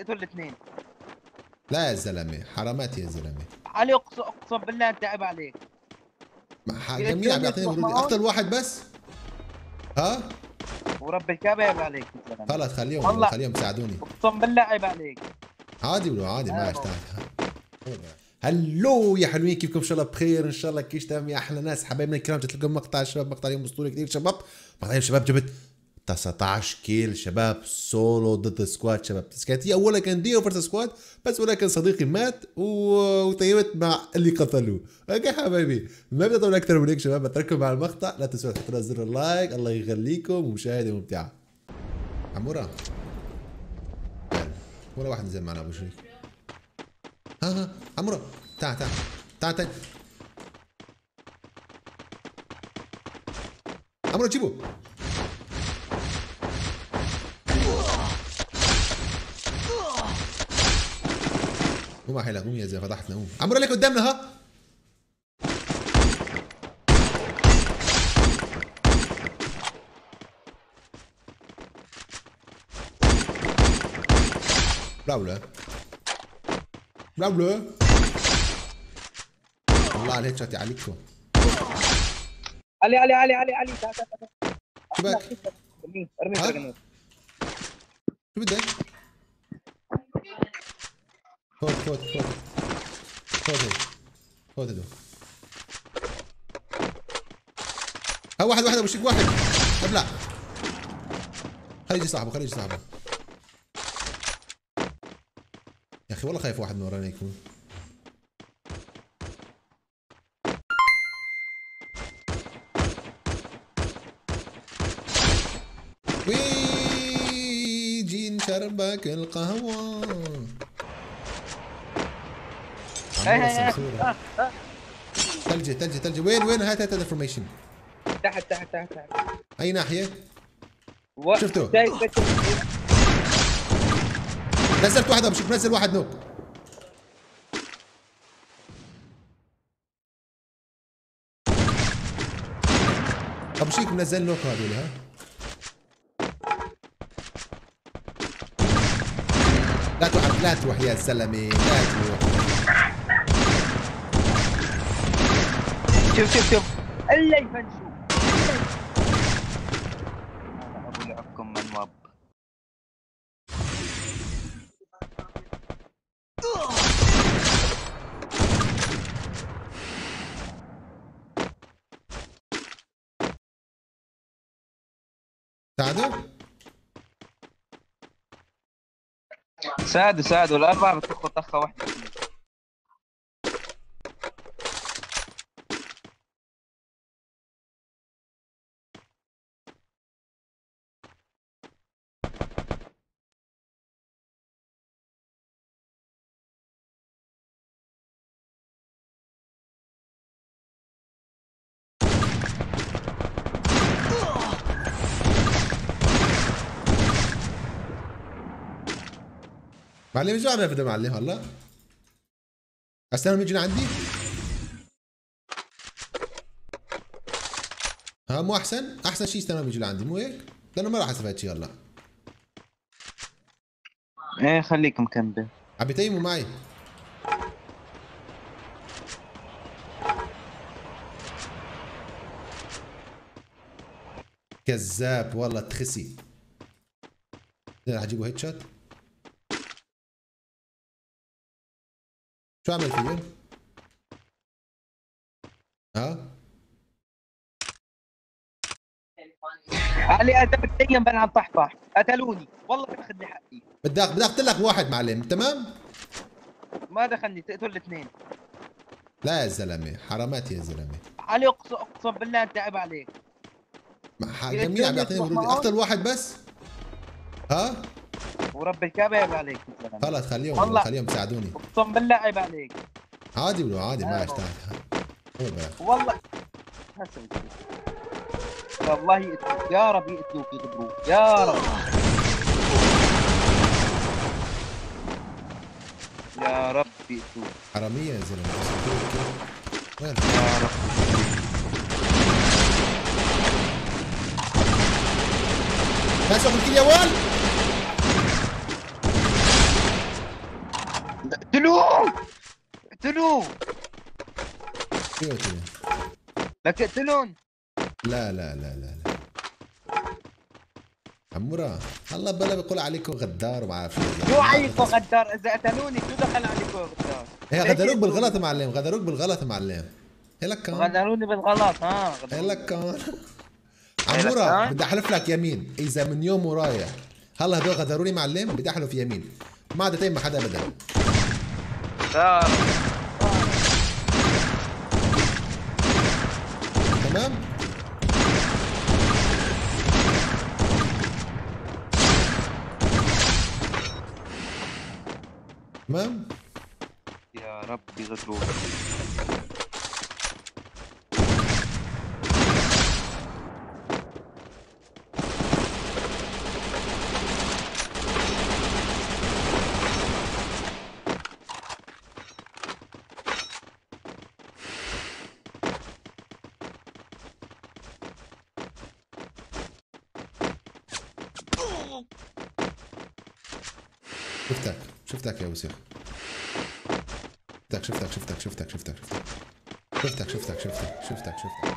تقتل الاثنين. لا يا زلمه حرامات يا زلمه. علي اقسم بالله انت عيب عليك. جميل عم بيعطيني ورود، اقتل واحد بس. ها ورب الكعبه عيب عليك يا زلمه. خلص خليهم والله خليهم يساعدوني. اقسم بالله عيب عليك. عادي ولو عادي ما اشتغل. هلو يا حلوين، كيفكم؟ ان شاء الله بخير، ان شاء الله كيش تمام يا احلى ناس حبايبنا الكرام. جبت لكم مقطع شباب، مقطع اليوم اسطوري كثير شباب. مقطع اليوم شباب جبت 19 كيل شباب سولو ضد سكواد شباب. كانت هي اولها كان ديو فرس سكواد بس، ولكن صديقي مات وطيبت مع اللي قتلوه. اوكي حبايبي، ما بدي اطول اكثر من هيك شباب، اترككم مع المقطع. لا تنسوا تحطوا زر اللايك، الله يخليكم، ومشاهده ممتعه. عمورة ولا واحد نزل معنا ابو شريك. ها عمورة تعال تعال تعال تعال عمورة جيبه. قوم يا حيلة قوم يا زلمة، فضحتنا قوم. عمورة لك قدامنا. ها براولا براولا والله على الهيد عليكم. علي علي علي علي علي تعال تعال. شو بدك؟ ارمي شو بدك؟ خذ هدول. ها واحد ابو شيك واحد. ابلع خلي يجي صاحبه يا اخي والله خايف واحد من ورانا يكون. ويجي نشربك القهوة. ثلجي وين هات انفورميشن. تحت. اي ناحية؟ شفته نزلت واحد ابو شيك، نزل واحد نوك. ابو شيك منزل نوك هذول. ها لا تروح يا زلمه، لا تروح. شوف الا يفنشوا. ابو لعبكم من واب. ساعدوا الاربعه بتطخوا طخه واحده. معلم شو عم يفيد معلم هلا؟ استنى يجي لعندي؟ ها مو احسن شيء استنى يجي لعندي مو هيك؟ لانه ما راح اسوي هالشيء هلا. ايه خليك مكمل. عم بيتيموا معي. كذاب والله تخسي. راح اجيبه هيد شوت. شو عمل فيه؟ ها؟ علي انا بتيم بنعم طحطح، قتلوني والله بتاخذ حقي. بدي اقتل لك واحد معلم، تمام؟ ما دخلني تقتل الاثنين. لا يا زلمه حرامات يا زلمه. علي اقسم بالله انت عيب عليك. جميل عم بيعطيني ورود، اقتل واحد بس. ها؟ ورب الكعبه عيب عليك يا زلمه. خلص خليهم يساعدوني. اقسم بالله عيب عليك. عادي ولو عادي ما اشتغل. والله هسوي والله يا رب يقتلوك يغدروك يا رب. يا رب يقتلوك. حرامية يا زلمة. وين؟ يا رب. لا شغل كل يا وال. اقتلوه اقتلوه. ايوه كده. لك تقتلون. لا لا لا لا لا عمورة، هلا بلا بيقول عليكم غدار وما عارف شو شو ما عليكم غصب. غدار؟ اذا قتلوني شو دخل عليكم غدار؟ هي ليش غدروك يقتلوني بالغلط يا مثلا؟ معلم، غدروك بالغلط يا معلم. هي لك كان. غدروني بالغلط. ها هي غدروني لك بالغلط. كان. هي لك عمورة كان. بدي احلف لك يمين اذا من يوم ورايح هلا هدول غدروني معلم، بدي احلف يمين ما عاد اتيم مع حدا ابدا. خسارة خسارة. تمام. تمام. يا ربي غدروني. شفتك شفتك يا وسخ. شفتك. شفتك.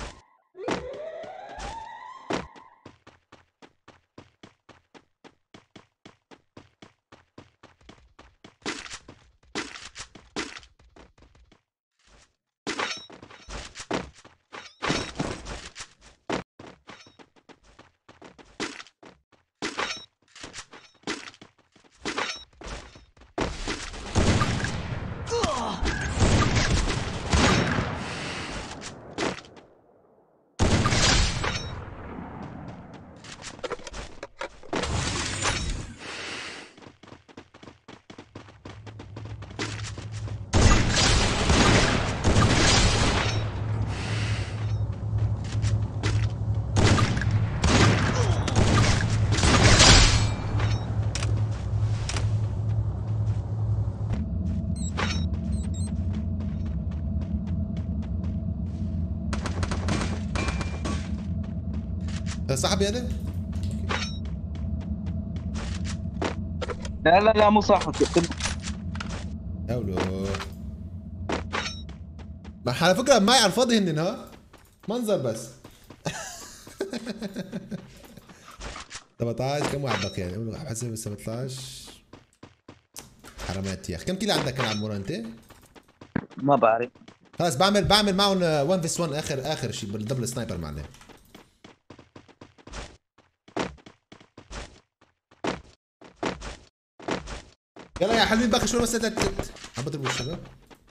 صاحبي هذا. لا لا لا مو صاحبك اقتلوه. حلو. ما على فكرة معي على الفاضي هن ها منظر بس. 17 كم واحد بقي يعني؟ حسب 17 حرامات يا اخي. كم كيلو عندك يا عمور انت؟ ما بعرف. خلاص بعمل معهم 1 فيس 1 اخر شيء بالدبل سنايبر معنا. يلا يا حلوين باقي شوي بس عم بضربوا الشباب.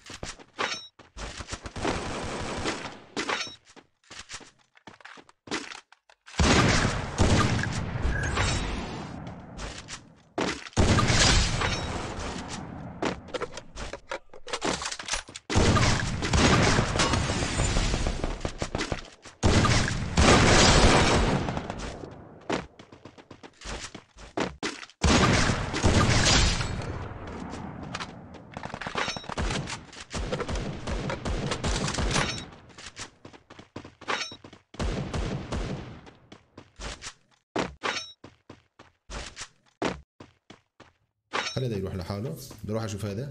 خلي هذا يروح لحاله، بدي اروح اشوف هذا.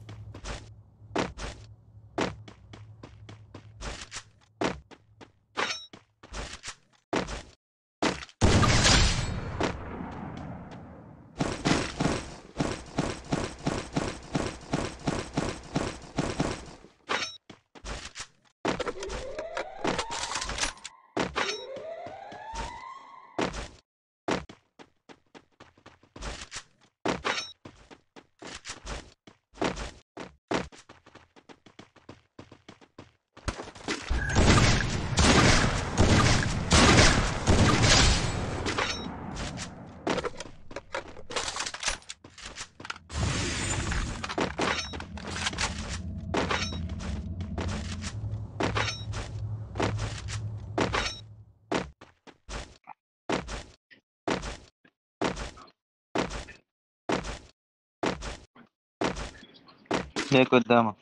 هيك قدامك.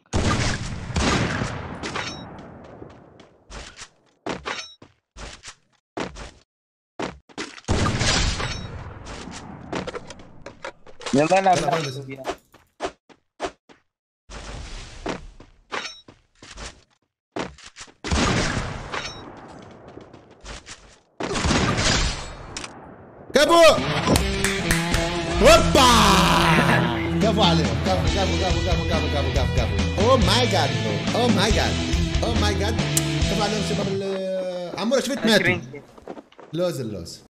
يلا العب يلا لعبة وين بس؟ سوريا. كفو هوبا كفو عليهم كفو اوه ماي جاد كفو عليهم شباب عمورة شفت ماتوا. لوز